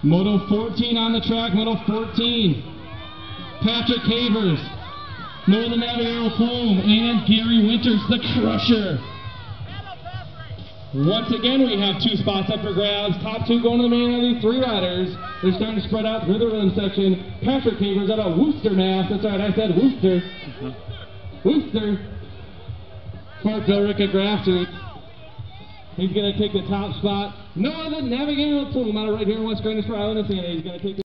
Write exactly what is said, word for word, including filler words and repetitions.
Moto fourteen on the track, Moto fourteen. Patrick Havers, Northern Navigator Flume, and Gary Winters, the Crusher. Once again, we have two spots up for grabs. Top two going to the main of these three riders. They're starting to spread out through the rhythm section. Patrick Havers out of Worcester, Mass. That's right, I said Worcester. Mm-hmm. Worcester. Smart Billerica Grassroots. He's going to take the top spot. Northern Navigator Flume out of right here in West Granite Island. He's going to take the